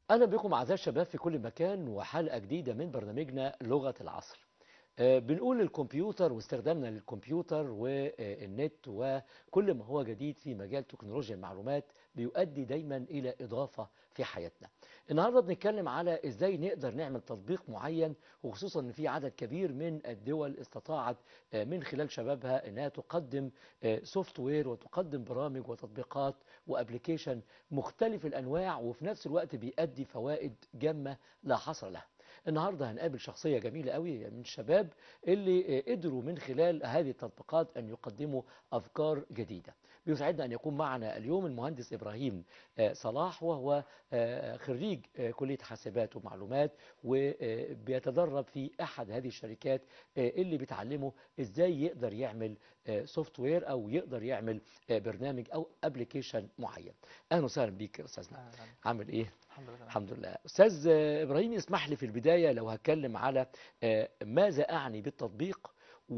أهلا بكم أعزائي الشباب في كل مكان وحلقة جديدة من برنامجنا لغة العصر. بنقول الكمبيوتر واستخدامنا للكمبيوتر والنت وكل ما هو جديد في مجال تكنولوجيا المعلومات بيؤدي دايما إلى إضافة في حياتنا. النهاردة بنتكلم على إزاي نقدر نعمل تطبيق معين، وخصوصا أن في عدد كبير من الدول استطاعت من خلال شبابها أنها تقدم سوفت وير وتقدم برامج وتطبيقات وابليكيشن مختلف الأنواع، وفي نفس الوقت بيؤدي فوائد جامة لا حصر لها. النهاردة هنقابل شخصية جميلة قوي من الشباب اللي قدروا من خلال هذه التطبيقات أن يقدموا أفكار جديدة. بيسعدنا أن يكون معنا اليوم المهندس إبراهيم صلاح، وهو خريج كلية حاسبات ومعلومات، وبيتدرب في أحد هذه الشركات اللي بتعلمه إزاي يقدر يعمل سوفت وير أو يقدر يعمل برنامج أو ابلكيشن معين. أهلا وسهلا بيك يا أستاذنا. أهلا. عامل إيه؟ الحمد لله تمام. الحمد لله. أستاذ إبراهيم، اسمح لي في البداية لو هتكلم على ماذا أعني بالتطبيق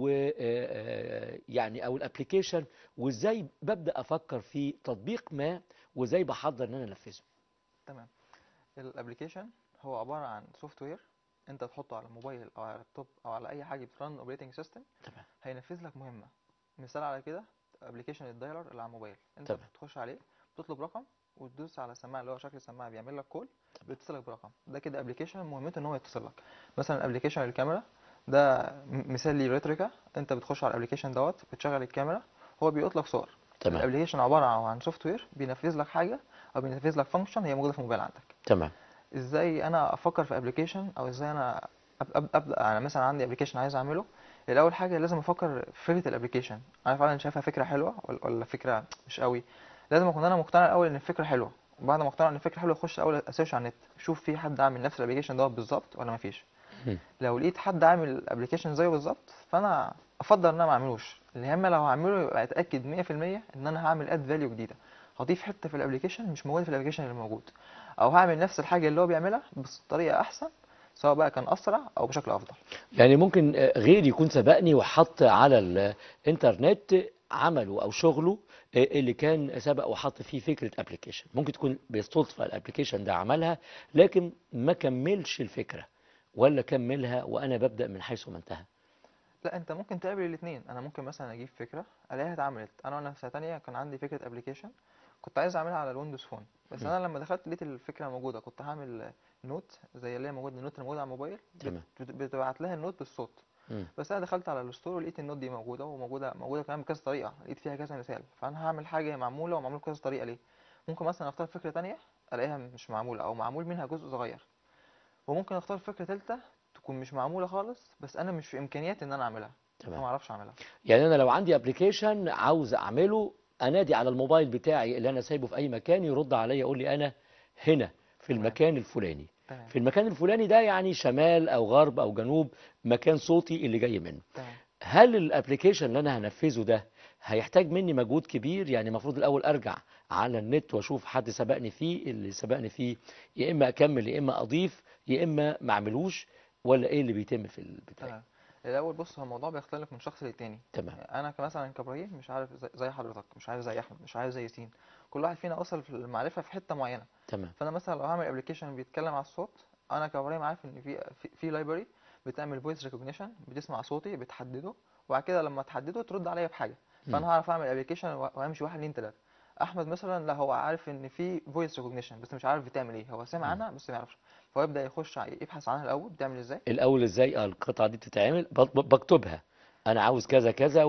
ويعني أو الابليكيشن، وإزاي ببدأ أفكر في تطبيق ما وإزاي بحضر إن أنا أنفذه. تمام. الابلكيشن هو عباره عن سوفت وير انت تحطه على الموبايل او على اللابتوب او على اي حاجه بترن اوبريتنج سيستم، تمام. هينفذ لك مهمه. مثال على كده ابلكيشن الدايلر اللي على الموبايل، انت تمام. بتخش عليه بتطلب رقم وتدوس على السماعه اللي هو شكل السماعه بيعمل لك كول، تمام. بيتصلك برقم. ده كده ابلكيشن مهمته ان هو يتصل لك. مثلا ابلكيشن الكاميرا ده مثال لي ريتريكا، انت بتخش على الابلكيشن دوت بتشغل الكاميرا، هو بيلقط لك صور. تمام. الابلكيشن عباره عن سوفت وير بينفذ لك حاجه او بينفذ لك فانكشن هي موجوده في الموبايل عندك. تمام. ازاي انا افكر في ابلكيشن او ازاي انا ابدا؟ انا مثلا عندي ابلكيشن عايز اعمله، الاول حاجه لازم افكر في فكره الابلكيشن، انا فعلا شايفها فكره حلوه ولا فكره مش قوي. لازم اكون انا مقتنع الاول ان الفكره حلوه، وبعد ما اقتنع ان الفكره حلوه اخش الاول اسيرش على النت اشوف في حد عامل نفس الابلكيشن دوت بالظبط ولا مفيش. مم. لو لقيت حد عامل ابلكيشن زيه بالظبط فانا افضل ان انا ما اعملوش. المهم لو هعمله يبقى اتاكد 100% ان انا هعمل اد فاليو جديده، هضيف حته في الابلكيشن مش موجوده في الابلكيشن اللي موجود، او هعمل نفس الحاجه اللي هو بيعملها بس بطريقه احسن، سواء بقى كان اسرع او بشكل افضل. يعني ممكن غير يكون سبقني وحط على الانترنت عمله او شغله اللي كان سبق وحط فيه فكرة ابلكيشن، ممكن تكون بالصدفة الابلكيشن ده عملها لكن ما كملش الفكرة، ولا كملها وانا ببدأ من حيث ما انتهى. لا، انت ممكن تعمل الاثنين. انا ممكن مثلا اجيب فكره الاقيها اتعملت. انا وانا في سنه تانية كان عندي فكره ابلكيشن كنت عايز اعملها على الويندوز فون، بس مم. انا لما دخلت لقيت الفكره موجوده. كنت هعمل نوت زي اللي هي موجوده، النوت اللي موجوده على الموبايل تمام. بتبعت لها النوت بالصوت. مم. بس انا دخلت على الستور ولقيت النوت دي موجوده، وموجوده كمان بكذا طريقه، لقيت فيها كذا مثال. فانا هعمل حاجه معموله ومعمول بكذا طريقه ليه. ممكن مثلا اختار فكره تانية الاقيها مش معموله او معمول منها جزء صغير، وممكن اختار فكره ثالثه تكون مش معموله خالص بس انا مش في امكانياتي ان انا اعملها، تمام. فما اعرفش اعملها. يعني انا لو عندي ابلكيشن عاوز اعمله، انادي على الموبايل بتاعي اللي انا سايبه في اي مكان يرد عليا يقول لي انا هنا في تمام. المكان الفلاني. تمام. في المكان الفلاني ده يعني شمال او غرب او جنوب مكان صوتي اللي جاي منه. تمام. هل الابليكيشن اللي انا هنفذه ده هيحتاج مني مجهود كبير؟ يعني المفروض الاول ارجع على النت واشوف حد سبقني فيه، اللي سبقني فيه يا اما اكمل يا اما اضيف يا اما ما اعملوش، ولا ايه اللي بيتم في البداية؟ تمام. الاول بص، هو الموضوع بيختلف من شخص للتاني. تمام. انا كمثلا كابراهيم مش عارف زي حضرتك، مش عارف زي احمد، مش عارف زي ياسين. كل واحد فينا وصل في المعرفه في حته معينه. تمام. فانا مثلا لو هعمل ابلكيشن بيتكلم على الصوت، انا كابراهيم عارف ان في لايبرري بتعمل فويس ريكوجنيشن، بتسمع صوتي بتحدده، وبعد كده لما تحدده ترد عليا بحاجه. مم. فانا هعرف اعمل ابلكيشن وامشي واحد اتنين تلاته. احمد مثلا لا، هو عارف ان في فويس ريكوجنيشن بس مش عارف بتعمل ايه، هو سمع مم. عنها بس ما يعرفش. فهو يبدا يخش يبحث عنها الاول بتعمل ازاي. الاول ازاي القطعه دي بتتعمل، بكتبها انا عاوز كذا كذا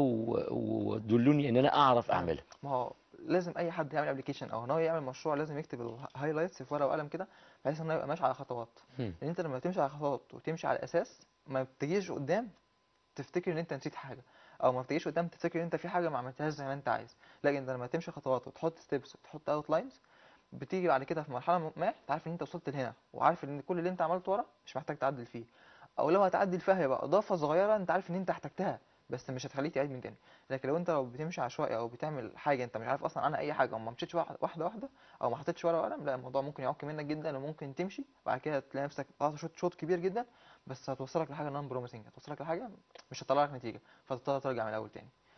ودلوني ان انا اعرف تمام. اعملها. ما هو لازم اي حد يعمل ابلكيشن او ان هو يعمل مشروع لازم يكتب الهايلايتس في ورقه وقلم كده، بحيث انه يبقى ماشي على خطوات. مم. لان انت لما تمشي على خطوات وتمشي على اساس، ما بتجيش قدام تفتكر ان انت نسيت حاجه، او ما بتجيش قدام تفتكر ان انت في حاجه ما عملتهاش زي ما انت عايز. لكن انت لما تمشي خطوات وتحط ستيبس وتحط اوتلاينز، بتيجي بعد كده في مرحله ما انت عارف ان انت وصلت لهنا، وعارف ان كل اللي انت عملته ورا مش محتاج تعدل فيه، او لو هتعدل فيها هيبقى اضافه صغيره انت عارف ان انت احتجتها بس مش هتخليك تعيد من تاني. لكن لو بتمشي عشوائي او بتعمل حاجه انت مش عارف اصلا عنها اي حاجه، او ما مشيتش واحده واحده، او ما حطيتش ورقه وقلم، لا الموضوع ممكن يعك منك جدا، وممكن تمشي بعد كده تلاقي نفسك قطعت شوط كبير جدا، بس هتوصلك لحاجه نون بروميسنج، هتوصلك لحاجه مش هتطلع لك نتيجه، فتضطر ترجع من الاول تاني.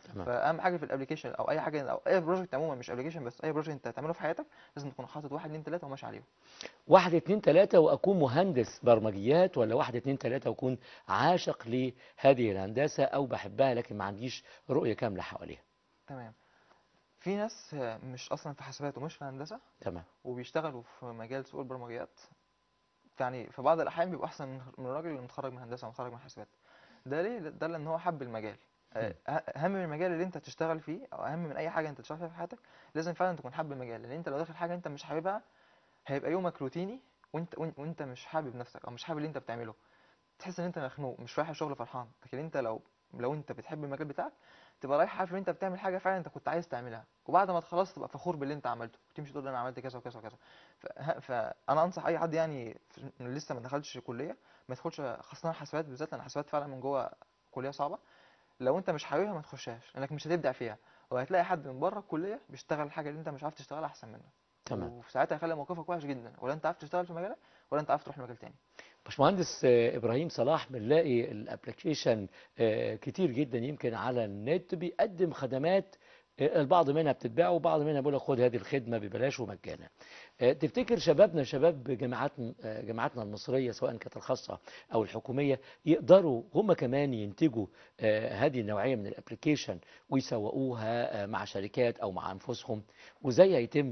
تمام. فاهم حاجه في الابلكيشن او اي حاجه او اي بروجكت عموما، مش ابلكيشن بس، اي بروجكت انت هتعمله في حياتك لازم تكون حاطط 1 2 3 وماشي عليهم. 1 2 3 واكون مهندس برمجيات، ولا 1 2 3 واكون عاشق لهذه الهندسه او بحبها لكن ما عنديش رؤيه كامله حواليها؟ تمام. في ناس مش اصلا في حاسبات ومش في هندسه تمام. وبيشتغلوا في مجال سوق البرمجيات، يعني في بعض الاحيان بيبقوا احسن من الراجل اللي متخرج من هندسه ومتخرج من حاسبات. ده ليه؟ ده لان هو حب المجال. مم. اهم من المجال اللي انت تشتغل فيه، او اهم من اي حاجه انت تشتغل فيها في حياتك، لازم فعلا تكون حابب المجال. لان انت لو داخل حاجه انت مش حاببها هيبقى يومك روتيني، وانت مش حابب نفسك او مش حابب اللي انت بتعمله، تحس ان انت مخنوق مش رايح الشغل فرحان. لكن انت لو انت بتحب المجال بتاعك تبقى رايح عارف ان انت بتعمل حاجه فعلا انت كنت عايز تعملها، وبعد ما تخلص تبقى فخور باللي انت عملته وتمشي تقول انا عملت كذا وكذا وكذا. فانا انصح اي حد يعني لسه ما دخلش كليه ما يدخلش، خاصه حاسبات بالذات، لان حاسبات فعلا من جوه كليه صعبه. لو انت مش حاببها ما تخشهاش لانك مش هتبدع فيها، وهتلاقي حد من بره الكليه بيشتغل الحاجه اللي انت مش عارف تشتغلها احسن منك، تمام. وفي ساعتها هيخلي موقفك وحش جدا، ولا انت عارف تشتغل في مجالك ولا انت عارف تروح لمجال تاني. باشمهندس ابراهيم صلاح، بنلاقي الابلكيشن كتير جدا يمكن على النت بيقدم خدمات، البعض منها بتتباع وبعض منها بيقول لك خد هذه الخدمه ببلاش ومجانا. تفتكر شبابنا، شباب جامعاتنا المصريه سواء كانت الخاصه او الحكوميه، يقدروا هم كمان ينتجوا هذه النوعيه من الابلكيشن ويسوقوها مع شركات او مع انفسهم؟ وازاي هيتم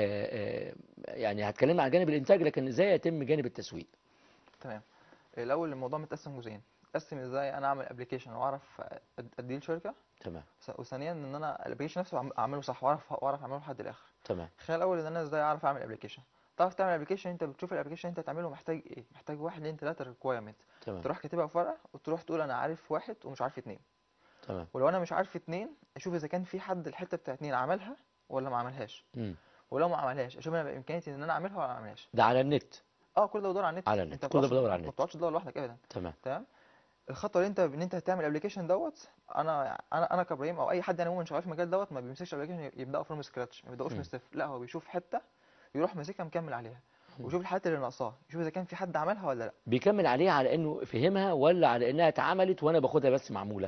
يعني هتكلمنا عن جانب الانتاج، لكن ازاي يتم جانب التسويق؟ تمام. الاول الموضوع متقسم جزئين. قسم ازاي انا اعمل ابلكيشن واعرف اديه لشركه، تمام. وثانيا ان انا الابلكيشن نفسه اعمله صح واعرف اعمله لحد الاخر. تمام. خلينا الاول ان انا ازاي اعرف اعمل ابلكيشن. تعرف تعمل ابلكيشن، انت بتشوف الابلكيشن انت تعمله محتاج ايه، محتاج 1 2 3 ريكويرمنت، تمام. تروح كاتبها في ورقه وتروح تقول انا عارف 1 ومش عارف 2. تمام. ولو انا مش عارف 2 اشوف اذا كان في حد الحته بتاع 2 عملها ولا ما عملهاش. مم. ولو ما عملهاش اشوف انا بامكانياتي ان انا اعملها ولا ما اعملهاش. ده على النت؟ اه كل ده بدور على النت، على انت النت، ما كل ده بتقعدش بدور على ما النت. بتقعدش تدور لوحدك ابدا. تمام. تمام. الخطوه اللي انت ان انت هتعمل ابلكيشن دوت، انا كابراهيم او اي حد يعني عموما شغال في المجال دوت ما بيمسكش ابلكيشن يبداوا فروم سكراتش، ما بيبداوش من مم. الصفر، لا هو بيشوف حته يروح ماسكها مكمل عليها، مم. ويشوف الحاجات اللي ناقصاه، يشوف اذا كان في حد عملها ولا لا. بيكمل عليها على انه فهمها، ولا على انها اتعملت وانا باخدها بس معمولة؟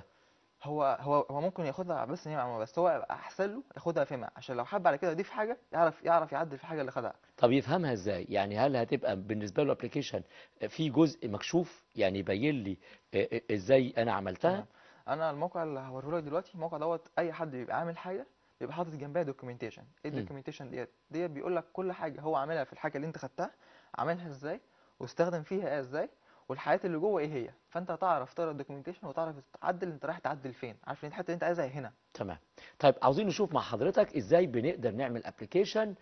هو ممكن ياخدها بس ان هي معموله، بس هو يبقى احسن له ياخدها فهمها عشان لو حب على كده يضيف حاجه يعرف يعدل في الحاجه اللي خدها. طب يفهمها ازاي؟ يعني هل هتبقى بالنسبة له ابلكيشن في جزء مكشوف يعني يبين لي ازاي انا عملتها؟ تمام. انا الموقع اللي هوريه لك دلوقتي الموقع دوت، اي حد بيبقى عامل حاجه بيبقى حاطط جنبها دوكيومنتيشن. ايه مم. الدوكيومنتيشن ديت بيقول لك كل حاجه هو عاملها في الحاجه اللي انت خدتها، عاملها ازاي واستخدم فيها ايه ازاي، والحاجات اللي جوه ايه هي. فانت هتعرف تقرا الدوكيومنتيشن وتعرف تعدل انت رايح تعدل فين، عارف ان الحته اللي انت عايزها هنا. تمام. طيب عاوزين نشوف مع حضرتك ازاي بنقدر نعمل ابلكيشن،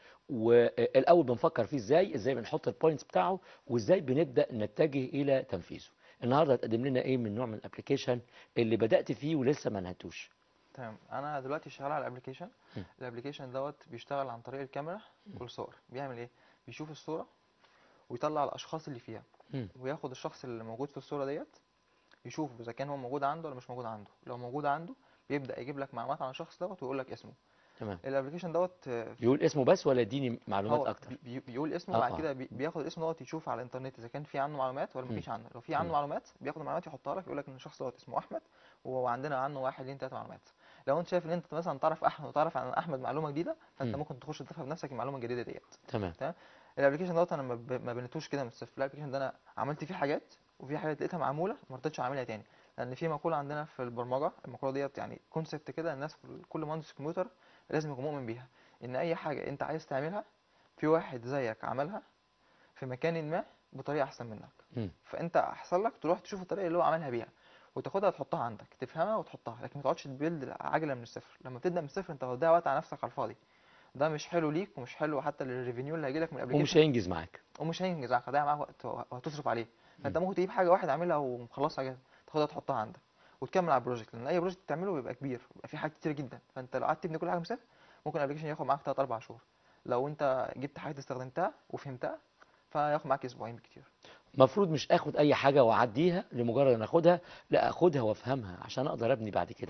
والاول بنفكر فيه ازاي بنحط البوينتس بتاعه، وازاي بنبدأ نتجه الى تنفيذه. النهارده هتقدم لنا ايه من نوع من الابلكيشن اللي بدأت فيه ولسه ما نهتوش؟ تمام. انا دلوقتي شغال على الابلكيشن. مم. الابلكيشن دوت بيشتغل عن طريق الكاميرا مم. والصور. بيعمل ايه؟ بيشوف الصوره ويطلع الاشخاص اللي فيها، مم. وياخد الشخص اللي موجود في الصوره ديت يشوف اذا كان هو موجود عنده ولا مش موجود عنده. لو موجود عنده بيبدا يجيب لك معلومات عن الشخص دوت ويقول لك اسمه. تمام. الابلكيشن دوت يقول اسمه بس ولا يديني معلومات هو اكتر؟ بيقول اسمه، اه وبعد اه. كده بياخد الاسم دوت يشوف على الانترنت اذا كان في عنه معلومات ولا مم. مفيش عنه. لو في عنه مم. معلومات بياخد المعلومات يحطها لك، يقول لك ان الشخص دوت اسمه احمد وعندنا عنه 1 2 3 معلومات. لو انت شايف ان انت مثلا تعرف احمد وتعرف عن احمد معلومه جديده، فانت مم. ممكن تخش تضيفها بنفسك المعلومه الجديده ديت. تمام. تمام. الابلكيشن دوت انا ما بنيتوش كده من الصفر. الابلكيشن ده انا عملت فيه حاجات، وفي حاجات لقيتها معموله ما رضيتش اعملها تاني. لان في مقوله عندنا في البرمجه، المقوله ديت يعني كونسبت كده الناس كل مهندس كمبيوتر لازم يكون مؤمن بيها، ان اي حاجه انت عايز تعملها في واحد زيك عملها في مكان ما بطريقه احسن منك. مم. فانت احسن لك تروح تشوف الطريقه اللي هو عملها بيها وتاخدها تحطها عندك تفهمها وتحطها، لكن ما تقعدش تبيلد عجله من الصفر. لما تبدا من الصفر انت هتضيع وقت على نفسك على الفاضي. ده مش حلو ليك ومش حلو حتى للريفينيو اللي هيجيلك من ومش الابلكيشن، هينجز معاك. ومش هينجز معاك، هتضيع معاك وقت وهتصرف عليه. مم. فانت ممكن تجيب حاجه واحد عاملها ومخلصها جاهزه تاخدها تحطها عندك وتكمل على البروجكت. لان اي بروجكت تعمله بيبقى كبير، بيبقى فيه حاجات كتير جدا، فانت لو قعدت تبني كل حاجه من الصفر ممكن الابلكيشن ياخد معاك 3 4 شهور. لو انت جبت حاجه استخدمتها وفهمتها فياخد معاك اسبوعين بكتير. المفروض مش اخد اي حاجة واعديها لمجرد ان اخدها، لا اخدها وافهمها عشان اقدر ابني بعد كده عليها.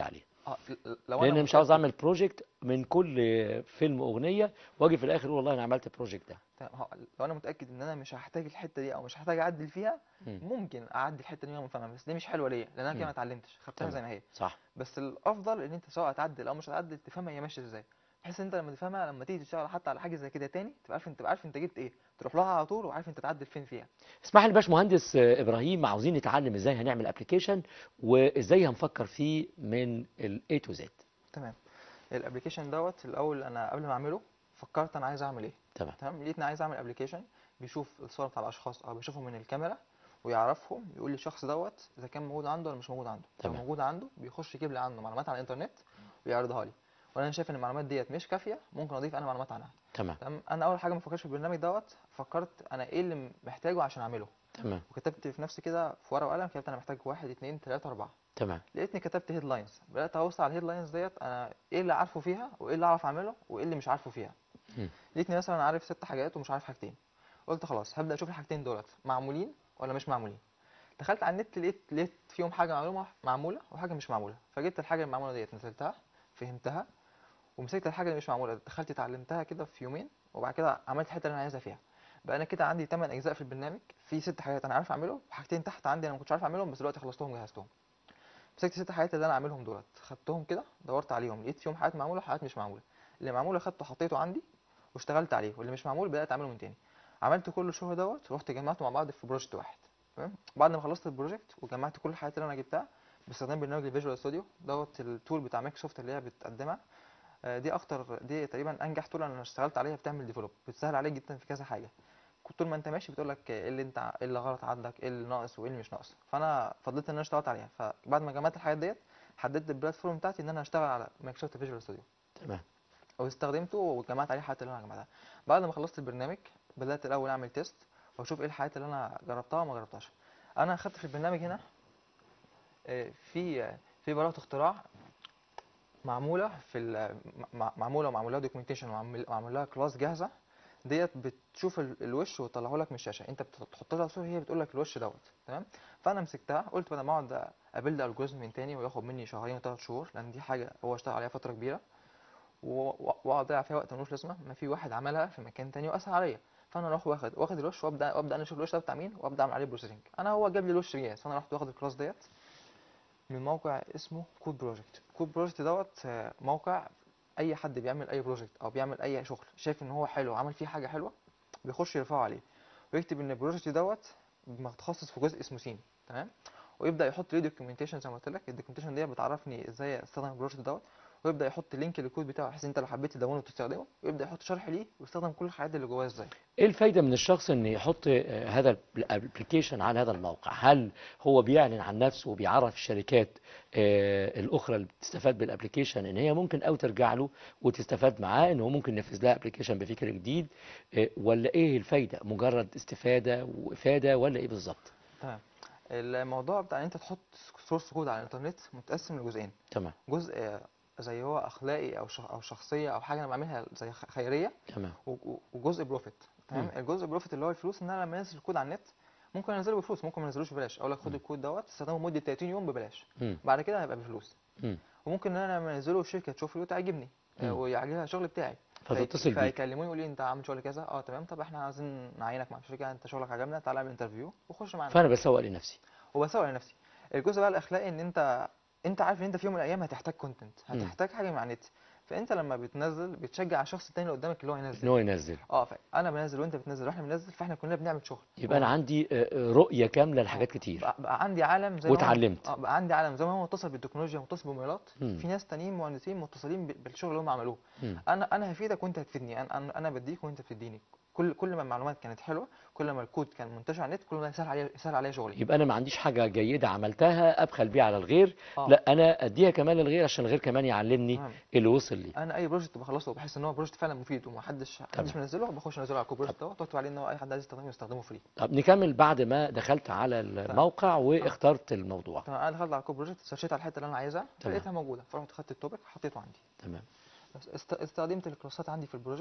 لو لان انا أنا مش عاوز متاكد. اعمل بروجكت من كل فيلم اغنيه واجي في الاخر اقول والله انا عملت البروجكت ده. تمام، لو انا متاكد ان انا مش هحتاج الحته دي او مش هحتاج اعدل فيها، مم. ممكن اعدي الحته دي وانا فاهمها، بس دي مش حلوه ليه؟ لان انا كده ما مم. اتعلمتش، خدتها تمام. زي ما هي. صح. بس الافضل ان انت سواء تعدل او مش هتعدل تفهمها هي ماشيه ازاي، بحيث ان انت لما تفهمها لما تيجي تشتغل حتى على حاجه زي كده تاني تبقى عارف انت جبت ايه، تروح لها على طول وعارف انت تعدل فين فيها. اسمح لي باشمهندس ابراهيم، عاوزين نتعلم ازاي هنعمل ابلكيشن وازاي هنفكر فيه من ال A to Z. تمام. الابلكيشن دوت الاول انا قبل ما اعمله فكرت انا عايز اعمل ايه. تمام. تمام، لقيتني عايز اعمل ابلكيشن بيشوف الصور بتاع الاشخاص او بيشوفهم من الكاميرا ويعرفهم، يقول لي الشخص دوت اذا كان موجود عنده ولا مش موجود عنده. لو تمام. موجود عنده بيخش يجيب لي عنه معلومات عن الانترنت ويعرضها لي، وانا شايف ان المعلومات ديت مش كافيه ممكن اضيف انا معلومات عنها. تمام. تمام، انا اول حاجه ما فكرتش في البرنامج دوت، فكرت انا ايه اللي محتاجه عشان اعمله، تمام. وكتبت في نفسي كده في ورقه وقلم، كتبت انا محتاج واحد اتنين تلاته اربعه. تمام. لقيتني كتبت هيدلاينز، بدات ابص على الهيدلاينز ديت انا ايه اللي عارفه فيها وايه اللي اعرف اعمله وايه اللي مش عارفه فيها. مم. لقيتني مثلا عارف 6 حاجات ومش عارف حاجتين. قلت خلاص هبدا اشوف الحاجتين دولت معمولين ولا مش معمولين. دخلت على النت لقيت فيهم حاجه معلومه معموله وحاجه مش معموله، فجبت الحاجه المعموله ديت نزلتها فهمتها، ومسكت الحاجه اللي مش معموله دخلت اتعلمتها كده في يومين، وبعد كده عملت الحته اللي انا عايزها فيها. بقى انا كده عندي 8 اجزاء في البرنامج، في 6 حاجات انا عارف اعملهم وحاجتين تحت عندي انا ما كنتش عارف اعملهم بس دلوقتي خلصتهم جهزتهم. مسكت 6 حاجات اللي انا عاملهم دولت خدتهم كده دورت عليهم لقيت فيهم حاجات معموله وحاجات مش معموله. اللي معموله خدته حطيته عندي واشتغلت عليه، واللي مش معمول بدات اعمله من تاني. عملت كل الشغل دوت ورحت جمعته مع بعض في بروجكت واحد. تمام، بعد ما خلصت البروجكت وجمعت كل الحاجات اللي انا جبتها باستخدام برنامج الفيجوال ستوديو دوت التول بتاع مايكروسوفت اللي هي بتقدمها. دي تقريبا انجح تول انا اشتغلت عليها بتعمل ديفلوب، بتسهل عليك جدا في كذا حاجه. طول ما انت ماشي بتقول لك ايه اللي ايه اللي غلط عندك، ايه اللي ناقص وايه اللي مش ناقص. فانا فضلت ان انا اشتغلت عليها، فبعد ما جمعت الحاجات ديت حددت البلاتفورم بتاعتي ان انا اشتغل على مايكروسوفت فيجوال ستوديو تمام. واستخدمته وجمعت عليه الحاجات اللي انا جمعتها. بعد ما خلصت البرنامج بدات الاول اعمل تيست واشوف ايه الحاجات اللي انا جربتها وما جربتهاش. انا اخدت في البرنامج هنا في براءه اختراع معموله في معموله دوكيومنتيشن ومعمول لها كلاس جاهزه. ديت بتشوف الوش وتطلعه لك من الشاشه، انت بتحط لها صوره هي بتقول لك الوش دوت. تمام، فانا مسكتها قلت بدل ما اقعد ابيلد الجوريزم من تاني وياخد مني شهرين و3 شهور لان دي حاجه هو اشتغل عليها فتره كبيره واقعد اضيع فيها وقت ملوش لازمه، ما في واحد عملها في مكان تاني واسهل عليا. فانا اروح واخد الوش وابدا انا اشوف الوش ده بتاع مين وابدا اعمل عليه بروسيسنج. انا هو جاب لي الوش جاهز، فانا رحت واخد الكلاس ديت من موقع اسمه كود بروجكت. كود بروجكت دوت موقع اي حد بيعمل اي بروجكت او بيعمل اي شغل شايف ان هو حلو وعمل فيه حاجه حلوه بيخش يرفعه عليه ويكتب ان البروجكت دوت متخصص في جزء اسمه سين. تمام، ويبدا يحط لي دوكيومنتيشن زي ما قلت لك. الدوكيومنتيشن دي بتعرفني ازاي استخدم البروجكت دوت، ويبدا يحط لينك للكود بتاعه بحيث انت لو حبيت تدونه وتستخدمه، ويبدا يحط شرح ليه ويستخدم كل الحاجات اللي جواه ازاي. ايه الفايدة من الشخص ان يحط هذا الابلكيشن على هذا الموقع؟ هل هو بيعلن عن نفسه وبيعرف الشركات الاخرى اللي بتستفاد بالابلكيشن ان هي ممكن او ترجع له وتستفاد معاه ان هو ممكن ينفذ لها ابلكيشن بفكر جديد، ولا ايه الفايدة؟ مجرد استفادة وافادة ولا ايه بالظبط؟ تمام، الموضوع بتاع ان انت تحط سورس كود على الانترنت متقسم لجزئين. تمام. جزء زي هو اخلاقي او شخصيه او حاجه انا بعملها زي خيريه، تمام. وجزء بروفيت. تمام، مم. الجزء بروفيت اللي هو الفلوس ان انا لما انزل الكود على النت ممكن انزله بفلوس ممكن ما انزلوش ببلاش، اقول لك خد مم. الكود دوت استخدمه لمده 30 يوم ببلاش، مم. بعد كده هيبقى بفلوس. مم. وممكن ان انا لما انزله الشركه تشوف لي وتعجبني مم. ويعجبها الشغل بتاعي فتتصل بيك. فيكلموني يقولوا لي انت عامل شغل كذا، تمام، طب احنا عايزين نعينك مع الشركه، انت شغلك عجبنا تعالى اعمل انترفيو وخش معانا. فانا بسوق لنفسي. وبسوق لنفسي. الجزء بقى الاخلاقي ان انت عارف ان انت في يوم من الايام هتحتاج كونتنت، مم. هتحتاج حاجه من على النت، فانت لما بتنزل بتشجع الشخص التاني اللي قدامك اللي هو ان ينزل. هو ينزل. فانا بنزل وانت بتنزل واحنا بننزل فاحنا كلنا بنعمل شغل. يبقى انا عندي رؤية كاملة لحاجات كتير بقى عندي عالم زي ما هو واتعلمت. بقى عندي عالم زي ما هو متصل بالتكنولوجيا متصل بالموبايلات، مم. في ناس تانيين مهندسين متصلين بالشغل اللي هم عملوه. مم. انا هفيدك وانت هتفيدني، انا بديك وانت بتديني. كل ما المعلومات كانت حلوه كل ما الكود كان منتشر على النت كل ما يسهل عليا شغلي. يبقى انا ما عنديش حاجة جيدة عملتها ابخل بيها على الغير، اه لا انا اديها كمان للغير عشان الغير كمان يعلمني تمام، اللي وصل لي. انا اي بروجكت بخلصه وبحس ان هو بروجكت فعلا مفيد ومحدش تمام. منزله بخش انزله على طب, الكوبروجكت دوت واكتب عليه ان هو اي حد عايز يستخدمه فري. طب نكمل بعد ما دخلت على تمام، الموقع اه واخترت الموضوع. تمام، انا دخلت على الكوبروجكت سيرشيت على الحته اللي انا عايزها تمام. فلقيتها موجوده فرحت خدت التوبيك حطيته عندي. تمام. بس استخدمت الكلاسات عندي في البروجكت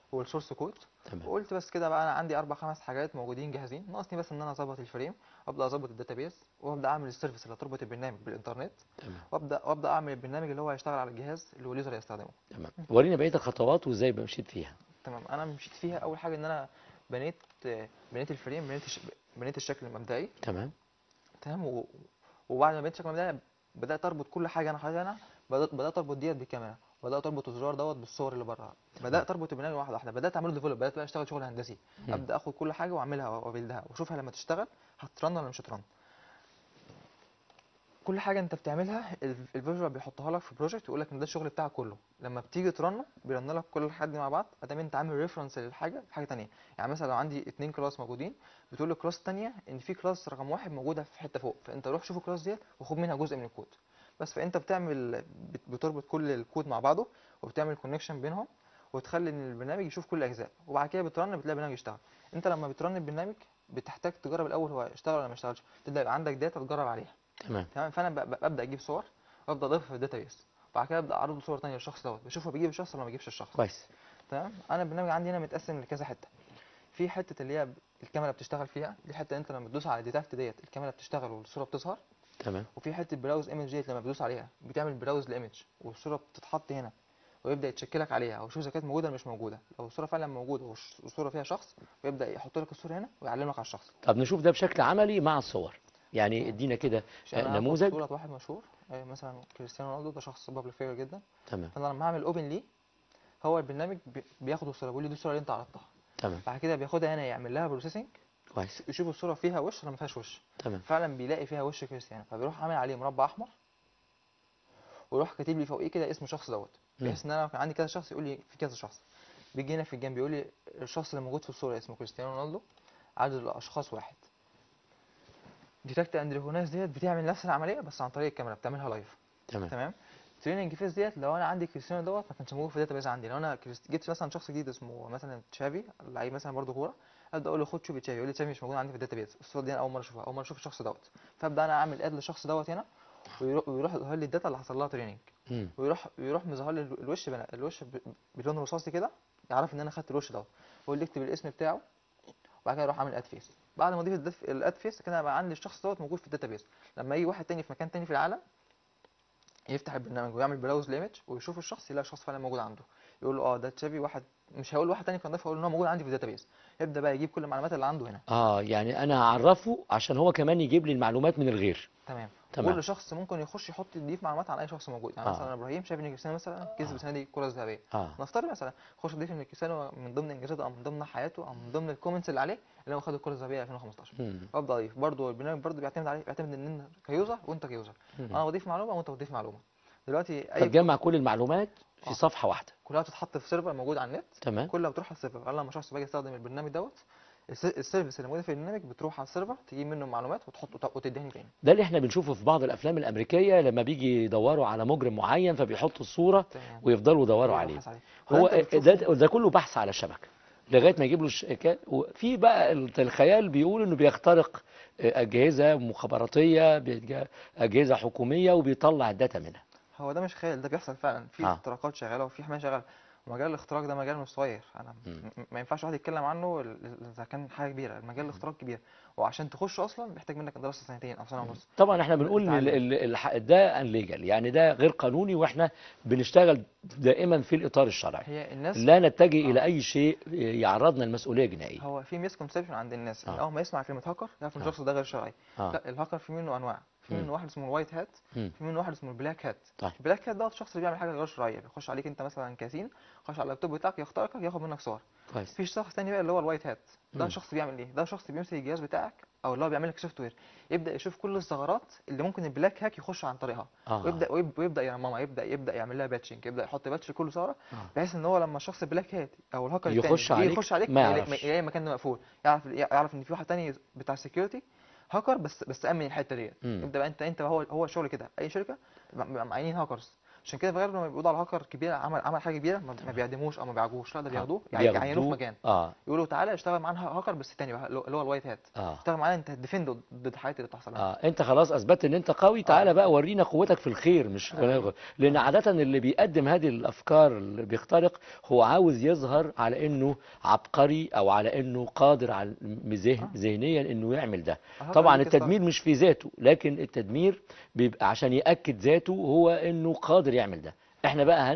والسورس كود. تمام. وقلت بس كده بقى انا عندي 4 5 حاجات موجودين جاهزين، ناقصني بس ان انا اظبط الفريم، وابدا اظبط الداتابيس، وابدا اعمل السيرفيس اللي هتربط البرنامج بالانترنت، تمام. وابدا اعمل البرنامج اللي هو هيشتغل على الجهاز اللي هو اليوزر هيستخدمه. تمام، ورينا بقيه الخطوات وازاي مشيت فيها. تمام. انا مشيت فيها اول حاجه ان انا بنيت بنيت الفريم، بنيت الشكل المبدئي. تمام. تمام. وبعد ما بنيت الشكل المبدئي بدات اربط كل حاجه انا حاططها هنا. بدات اربط ديت بالكاميرا، بدات اربط الزرار دوت بالصور اللي بره، بدات اربط البرنامج واحده واحده، بدات اعمله ديفلوب، بدات بقى اشتغل شغل هندسي. مم. ابدا اخد كل حاجه واعملها وابلدها واشوفها لما تشتغل هترن ولا مش هترن. كل حاجه انت بتعملها الفيجوال بيحطها لك في بروجكت ويقول لك ان ده الشغل بتاعك كله. لما بتيجي ترنه بيرن لك كل حد مع بعض ادام انت عامل ريفرنس للحاجه في حاجه ثانيه. يعني مثلا لو عندي 2 كلاس موجودين، بتقول للكلاس الثانيه ان في كلاس رقم 1 موجوده في حته فوق، فانت روح شوف الكلاس ديت وخد منها جزء من الكود بس. فانت بتربط كل الكود مع بعضه وبتعمل كونكشن بينهم وتخلي ان البرنامج يشوف كل الاجزاء، وبعد كده بترن بتلاقي البرنامج يشتغل. انت لما بترن البرنامج بتحتاج تجرب الاول هو اشتغل ولا ما اشتغلش، تبدا يبقى عندك داتا تجرب عليها. تمام. تمام. فانا ببدا اجيب صور وابدا اضيفها في الداتابيس، وبعد كده ابدا اعرض صور تانية للشخص دوت بشوف هو بيجيب الشخص ولا ما بيجيبش الشخص. كويس. تمام. انا البرنامج عندي هنا متقسم لكذا حته. في حته اللي هي الكاميرا بتشتغل فيها، دي حته انت لما بتدوس على ديتكت ديت الكاميرا بتشتغل والصوره بتظهر. تمام. وفي حته براوز ايمج ديت لما بتدوس عليها بتعمل براوز لايمج والصوره بتتحط هنا ويبدا يتشكلك عليها او يشوف اذا كانت موجوده ولا مش موجوده. لو الصوره فعلا موجوده والصوره فيها شخص ويبدا يحط لك الصوره هنا ويعلمك على الشخص. طب نشوف ده بشكل عملي مع الصور، يعني تمام. ادينا كده مش انا هاخد نموذج. صوره واحد مشهور مثلا كريستيانو رونالدو، ده شخص بابليك فيجر جدا. تمام. فانا لما هعمل اوبن ليه هو البرنامج بياخد الصوره بيقول لي دي الصوره اللي انت عرضتها. تمام. بعد كده بياخدها هنا يعمل لها بروسيسنج، كويس. يشوف الصوره فيها وش ولا ما فيهاش وش. تمام. فعلا بيلاقي فيها وش كريستيانو، فبيروح عامل عليه مربع احمر ويروح كاتب لي فوقيه كده اسم شخص دوت، مم. بحيث ان انا لو كان عندي كذا شخص يقول لي في كذا شخص. بيجي هنا في الجنب يقول لي الشخص اللي موجود في الصوره اسمه كريستيانو رونالدو، عدد الاشخاص 1. ديتكت اند ريكوجنايز ديت بتعمل نفس العمليه بس عن طريق الكاميرا، بتعملها لايف. تمام. تمام. تريننج فيس ديت لو انا عندي كريستيانو دوت ما كانش موجود في الداتا بيز عندي، لو انا جبت مثلا شخص جديد اسمه مثلا تشافي لعيب مثلا برضه كوره، ابدا اقول له خد شوف تشافي، يقول لي تشافي مش موجود عندي في الداتا بيز، الصوره دي انا اول مره اشوفها، اول مره اشوف الشخص دوت. فابدا انا اعمل اد للشخص دوت هنا ويروح يظهر لي الداتا اللي حصل لها تريننج، مم. ويروح مظهر لي الوش بلون رصاصي كده، يعرف ان انا خدت الوش دوت، ويقول لي اكتب الاسم بتاعه، وبعد كده اروح اعمل اد فيس. بعد ما اضيف الاد فيس كده بقى عندي الشخص دوت موجود في الداتا بيز. لما يجي واحد تاني في مكان تاني في العالم يفتح البرنامج ويعمل براوز ليميج ويشوف الشخص يلاقي الشخص فعلا موجود عنده، يقول له اه ده تشافي واحد، مش هيقول واحد تاني كان ضيف، هيقول ان هو موجود عندي في الداتابيز. يبدا بقى يجيب كل المعلومات اللي عنده هنا. يعني انا هعرفه عشان هو كمان يجيب لي المعلومات من الغير. تمام. تمام. وكل شخص ممكن يخش يحط يضيف معلومات عن اي شخص موجود. يعني مثلا اه. ابراهيم شايف ان كريستيانو مثلا كسب السنه دي الكره الذهبيه، اه. نفترض مثلا خش اضيف ان كريستيانو من ضمن انجازاته او من ضمن حياته او من ضمن الكومنتس اللي عليه اللي هو خد الكره الذهبيه 2015. مم. وابدا اضيف برضه البرنامج برضه بيعتمد عليه، بيعتمد ان انت كيوزر وانت كيوزر، مم. انا بضيف معلومه وانت بتضيف معلومه. دلوقتي اي فتجمع كل المعلومات في اه صفحة واحدة. كلها بتتحط في سيرفر موجود على النت. تمام. كلها بتروح على السيرفر. انا لما شخص باجي استخدم البرنامج دوت السيرفيس اللي موجوده في البرنامج بتروح على السيرفر تجيب منه معلومات وتحط وتديهني تاني. ده اللي احنا بنشوفه في بعض الافلام الامريكيه لما بيجي يدوروا على مجرم معين فبيحطوا الصوره تمام. ويفضلوا يدوروا عليه. ويبحث عليه. وده هو انت بتشوفه. ده كله بحث على الشبكه لغايه ما يجيب له وفي بقى الخيال بيقول انه بيخترق اجهزه مخابراتيه، اجهزه حكوميه وبيطلع الداتا منها. هو ده مش خيال، ده بيحصل فعلا، في اه. اختراقات شغاله وفي حمايه شغاله. ومجال الاختراق ده مجال مش صغير، انا مم. ما ينفعش واحد يتكلم عنه اذا كان حاجه كبيره. المجال الاختراق كبير، وعشان تخش اصلا محتاج منك دراسه سنتين او سنه ونص طبعا احنا تبدا بنقول ان تتعلم. ده انليجال، يعني ده غير قانوني، واحنا بنشتغل دائما في الاطار الشرعي، هي الناس لا نتجه الى اه اي شيء يعرضنا لمسؤوليه جنائيه. هو في ميس كونسبشن عند الناس ان اه. اول ما يسمع كلمه هاكر يعرف ان اه. الشخص ده غير شرعي. اه. لا، الهاكر في منه انواع، في مم. منه واحد اسمه الوايت هات، مم. في منه واحد اسمه البلاك هات. طيب. البلاك هات ده الشخص اللي بيعمل حاجه غير شرعيه، بيخش عليك انت مثلا كاسين، يخش على اللابتوب بتاعك يخترقك ياخد منك صور. كويس. في شخص تاني بقى اللي هو الوايت هات، ده مم. شخص بيعمل ايه؟ ده شخص بيمسك الجهاز بتاعك او اللي هو بيعمل لك سوفت وير، يبدا يشوف كل الثغرات اللي ممكن البلاك هاك يخش عن طريقها، اه. ويبدا يرممها، يبدا يعمل لها باتشنج، يبدا يحط باتش لكل ثغره، اه. بحيث ان هو لما الشخص البلاك هات او الهاكر التاني يخش يجي عليك يخش عليك ما يلاقي يعرفش. المكان ده مقفول، يعرف ان في واحد تاني بتاع سكيورتي هاكر بس امن الحته ديت. مم. يبدا بقى انت هو الشغل كده. اي شركه بيبقى معينين هاكرز، عشان كده في الغالب لما بيقولوا على هاكر كبير عمل حاجه كبيره، ما بيعدموش او ما بيعجبوش، لا ده بياخدوه يعينوه في مكان، يقولوا تعالى اشتغل معانا هاكر بس تاني بقى، اللي هو الوايت هات، اشتغل معانا انت هتديفند ضد الحاجات اللي بتحصل لنا. انت خلاص اثبتت ان انت قوي، تعالى بقى ورينا قوتك في الخير، مش لان عاده اللي بيقدم هذه الافكار اللي بيخترق هو عاوز يظهر على انه عبقري او على انه قادر على ذهنيا انه يعمل ده. طبعا التدمير مش في ذاته، لكن التدمير بيبقى عشان يأكد ذاته هو انه قادر يعمل ده. احنا بقى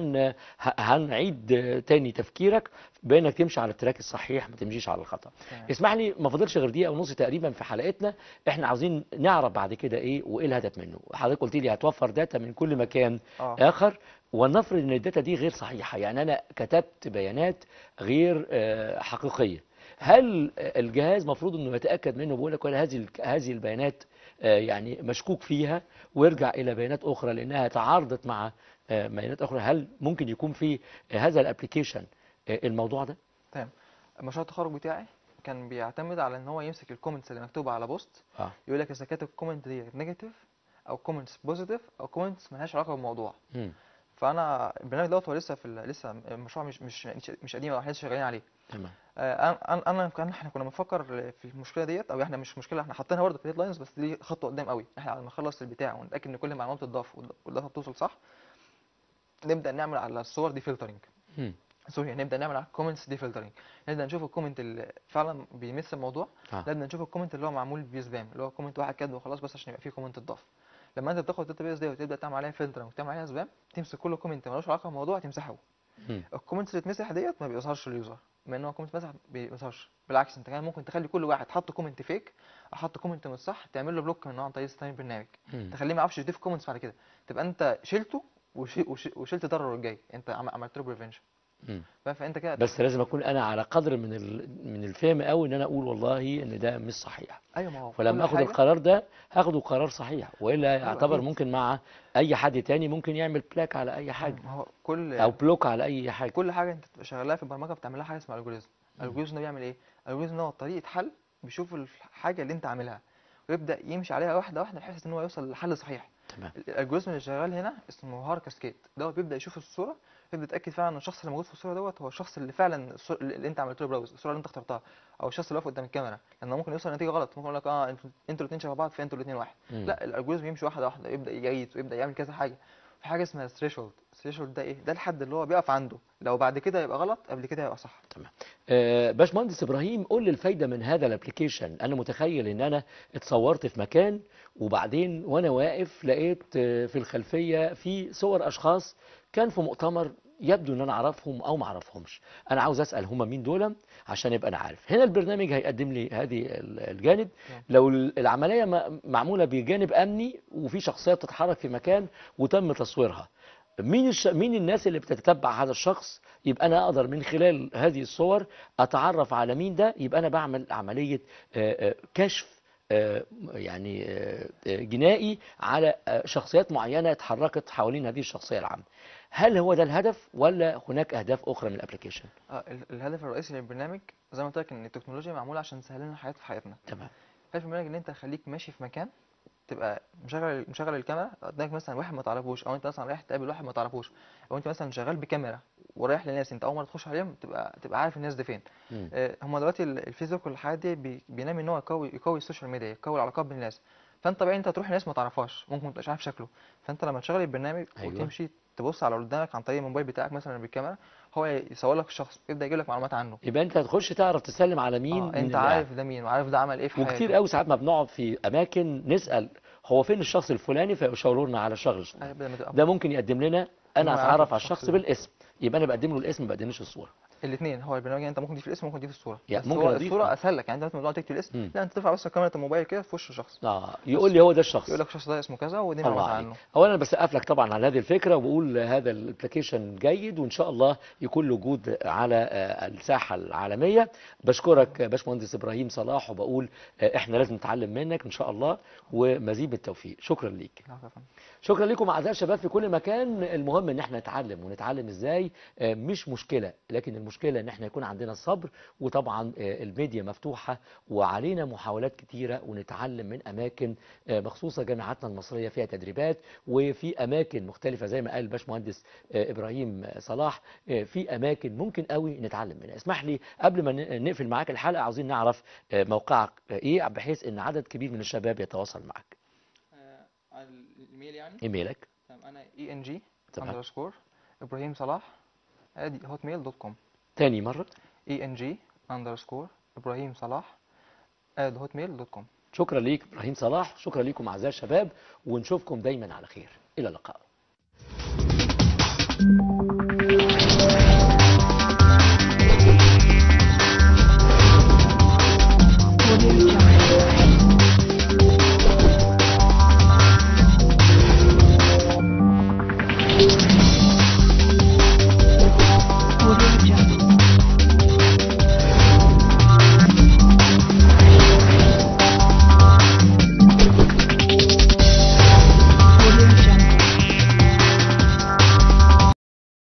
هنعيد تاني تفكيرك بانك تمشي على التراك الصحيح، ما تمشيش على الخطأ. اسمح لي، ما فاضلش غير دقيقه ونص تقريبا في حلقتنا. احنا عاوزين نعرف بعد كده ايه وايه الهدف منه. حضرتك قلت لي هتوفر داتا من كل مكان اخر، ونفرض ان الداتا دي غير صحيحه، يعني انا كتبت بيانات غير حقيقيه، هل الجهاز مفروض انه يتاكد منه، بيقول لك ولا هذه البيانات يعني مشكوك فيها ويرجع الى بيانات اخرى لانها تعارضت مع بيانات اخرى؟ هل ممكن يكون في هذا الابلكيشن الموضوع ده؟ تمام. مشروع التخرج بتاعي كان بيعتمد على ان هو يمسك الكومنتس اللي مكتوبه على بوست، يقول لك اذا كانت الكومنت دي نيجاتيف او كومنتس بوزيتيف او كومنتس مالهاش علاقه بالموضوع. فانا البرنامج دوت هو لسه لسه المشروع مش قديم، او احنا لسه شغالين عليه. تمام. احنا كنا بنفكر في المشكله ديت، او احنا مش مشكله، احنا حاطينها برضه في اللاينز، بس دي خطوه قدام قوي. احنا على ما نخلص البتاع ونتاكد ان كل المعلومات بتضاف والداتا بتوصل صح، نبدا نعمل على الصور دي فلترنج. سوري، نبدا نعمل على الكومنتس دي فلترنج، نبدا نشوف الكومنت اللي فعلا بيمس الموضوع، نبدا نشوف الكومنت اللي هو معمول بسبام، اللي هو كومنت واحد كاتبه وخلاص بس عشان يبقى فيه كومنت اتضاف. لما انت بتاخد الداتا بيس دي وتبدا تعمل عليها فلتر وتعمل عليها سبام، تمسك كل كومنت ملوش علاقه بالموضوع تمسحه. الكومنتس اللي اتمسح ديت ما بيظهرش لليوزر، بما ان هو كومنت مسح ما بيظهرش. بالعكس، انت كمان ممكن تخلي كل واحد حط كومنت فيك او حط كومنت مش صح تعمل له بلوك من عن طريق استخدام البرنامج، تخليه ما يعرفش يضيف كومنتس بعد كده، تبقى انت شلته وشلت ضرره الجاي، انت عملت له بريفنشن. فانت كده بس لازم اكون انا على قدر من الفهم قوي ان انا اقول والله ان ده مش صحيح. ايوه، ما هو فلما اخد القرار ده هاخده قرار صحيح، والا يعتبر ممكن مع اي حد تاني ممكن يعمل بلاك على اي حاجه، هو او بلوك على اي حاجه. كل حاجه انت بتبقى شغالها في البرمجه بتعمل لها حاجه اسمها الجوريزم. الجوريزم ده بيعمل ايه؟ الجوريزم ده هو طريقه حل، بيشوف الحاجه اللي انت عاملها ويبدا يمشي عليها واحده واحده بحيث ان هو يوصل لحل صحيح. تمام. الالجوريزم اللي شغال هنا اسمه هار كاسكيد، دوت بيبدا يشوف الصوره، يبدا يتاكد فعلا ان الشخص اللي موجود في الصوره دوت هو الشخص اللي فعلا اللي انت عملت له براوز، الصوره اللي انت اخترتها، او الشخص اللي واقف قدام الكاميرا، لانه ممكن يوصل لنتيجه غلط، ممكن يقول لك انتوا الاثنين شبه بعض فانتوا الاثنين واحد. لا، الالجوريزم يمشي واحده واحده، يبدا يجيد ويبدا يعمل كذا حاجه. في حاجه اسمها ثريشولد. الثريشولد ده ايه؟ ده الحد اللي هو بيقف عنده، لو بعد كده يبقى غلط قبل كده يبقى صح. تمام. باشمهندس ابراهيم، قول لي الفايده من هذا الابلكيشن. انا متخيل ان انا اتصورت في مكان وبعدين وانا واقف لقيت في الخلفيه في صور اشخاص كان في مؤتمر، يبدو ان انا اعرفهم او ما اعرفهمش. انا عاوز اسال هم مين دول عشان يبقى انا عارف. هنا البرنامج هيقدم لي هذه الجانب. لو العمليه معموله بجانب امني وفي شخصيات بتتحرك في مكان وتم تصويرها، مين الناس اللي بتتبع هذا الشخص، يبقى انا اقدر من خلال هذه الصور اتعرف على مين ده، يبقى انا بعمل عمليه كشف يعني جنائي على شخصيات معينه اتحركت حوالين هذه الشخصيه العامه. هل هو ده الهدف ولا هناك اهداف اخرى من الابلكيشن؟ الهدف الرئيسي للبرنامج زي ما قلت لك ان التكنولوجيا معموله عشان تسهل لنا الحياه في حياتنا. تمام. هدف البرنامج ان انت تخليك ماشي في مكان، تبقى مشغل الكاميرا قدامك مثلا واحد ما تعرفوش، او انت مثلا رايح تقابل واحد ما تعرفوش، او انت مثلا شغال بكاميرا ورايح لناس انت اول مره تخش عليهم، تبقى عارف الناس دي فين. هم دلوقتي الفيسبوك والحاجات دي بينام ان هو يقوي السوشيال ميديا، يقوي العلاقات بين الناس. فانت طبيعي انت تروح لناس ما تعرفهاش، ممكن ما تبقاش عارف شكله، فانت لما تشغل البرنامج وتمشي تبص على اللي قدامك عن طريق الموبايل بتاعك مثلا بالكاميرا، هو يصور لك الشخص، يبدا يجيب لك معلومات عنه، يبقى انت هتخش تعرف تسلم على مين من انت عارف ده مين وعارف ده عمل ايه في حياته. وكتير قوي ساعات ما بنقعد في اماكن نسال هو فين الشخص الفلاني، فيشاوروا لنا على الشخص ده ممكن يقدم لنا انا اتعرف على الشخص بالاسم، يبقى انا بقدم له الاسم ما بقدملوش الصوره. الاثنين، هو البرنامج انت ممكن تضيف الاسم وممكن تضيف الصوره، يعني بس ممكن هو أضيف الصوره اسهل لك، يعني انت لما تكتب الاسم لا انت ترفع بس كاميرا الموبايل كده في وش الشخص يقول لي هو ده الشخص، يقول لك الشخص ده اسمه كذا ودي معلومات عنه. اولا انا بسقف لك طبعا على هذه الفكره وبقول هذا الابلكيشن جيد وان شاء الله يكون له وجود على الساحه العالميه. بشكرك باشمهندس ابراهيم صلاح وبقول احنا لازم نتعلم منك ان شاء الله ومزيد بالتوفيق. شكرا ليك. شكرا لكم اعزائي الشباب في كل مكان. المهم ان احنا نتعلم ونتعلم ازاي، مش مشكله، لكن المهم المشكلة ان احنا يكون عندنا الصبر، وطبعا الميديا مفتوحة وعلينا محاولات كتيرة، ونتعلم من اماكن مخصوصة. جامعاتنا المصرية فيها تدريبات، وفي اماكن مختلفة زي ما قال الباشمهندس ابراهيم صلاح، في اماكن ممكن قوي نتعلم منها. اسمح لي قبل ما نقفل معاك الحلقة، عاوزين نعرف موقعك ايه، بحيث ان عدد كبير من الشباب يتواصل معك. على الايميل يعني. ايميلك؟ تمام، انا ENG تمام. underscore إبراهيم صلاح @hotmail.com. تاني مرة. ENG underscore إبراهيم صلاح @hotmail.com. شكرا ليك ابراهيم صلاح، شكرا ليكم اعزائي الشباب، ونشوفكم دايما على خير. الى اللقاء.